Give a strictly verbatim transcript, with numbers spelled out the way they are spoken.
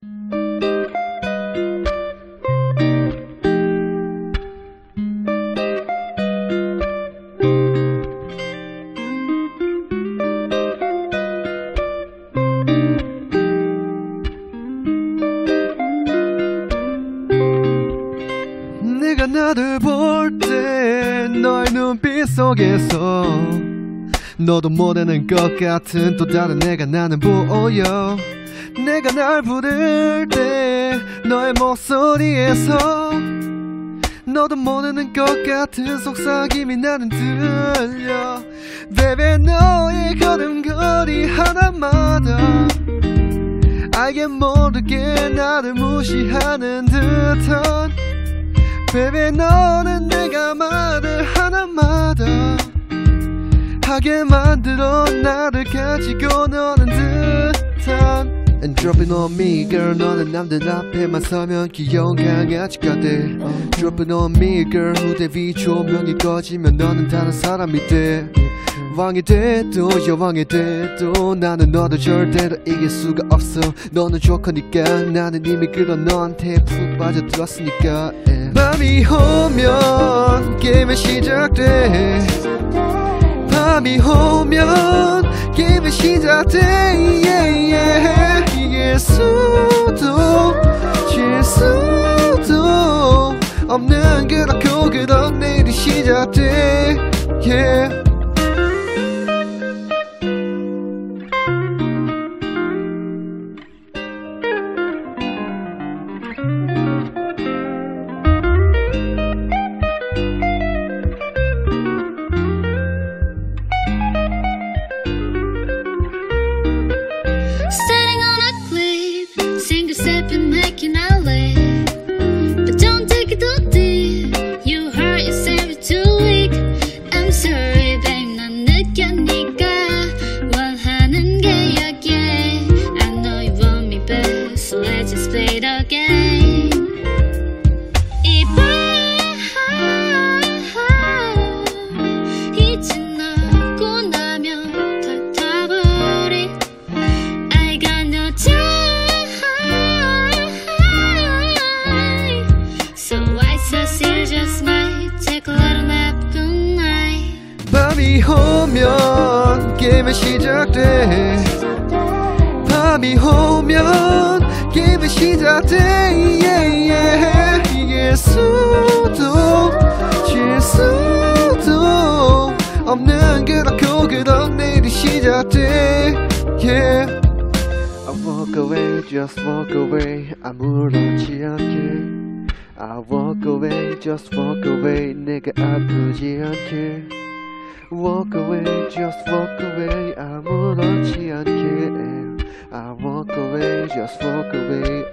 내가 나를 볼 때 너의 눈빛 속에서 너도 모르는 것 같은 또 다른 내가 나는 보여. 내가 날 부를 때 너의 목소리에서 너도 모르는 것 같은 속삭임이 나는 들려. Baby 너의 걸음걸이 하나마다 알게 모르게 나를 무시하는 듯한 Baby 너는 내가 말을 하나마다 하게 만들어 나를 가지고 노는 듯한 And dropping on me girl 너는 남들 앞에만 서면 귀여운 강아지 같아. Dropping on me girl 후대 위 조명이 꺼지면 너는 다른 사람이 돼. 왕이 돼도 여왕이 돼도 나는 너를 절대로 이길 수가 없어. 너는 조커니까 나는 이미 그런 너한테 푹 빠져들었으니까 yeah. 밤이 오면 게임은 시작돼. 밤이 오면 게임은 시작돼 yeah, yeah. 이길 수도 질 수도 없는 그렇고 그런 내일이 시작돼 yeah. Standing on a cliff, single step and making a leap. But don't take it too deep, you hurt yourself too weak. I'm sorry babe 난 느꼈니까 원하는 게 여기에. I know you want me back so let's just play the game. 이 밤 이 지나고 나면 털타버린 I got no time, so I suggest you just might take a little nap tonight. 밤이 오면 게임은 시작돼. 밤이 오면 게임은 시작돼 yeah, yeah. 이길 수도 질 수도 없는 그렇고 그런 내일이 시작돼 yeah. I walk away, just walk away 아무렇지 않게. I walk away, just walk away 내가 아프지 않게. Walk away, just walk away 아무렇지 않게. I walk away, just walk away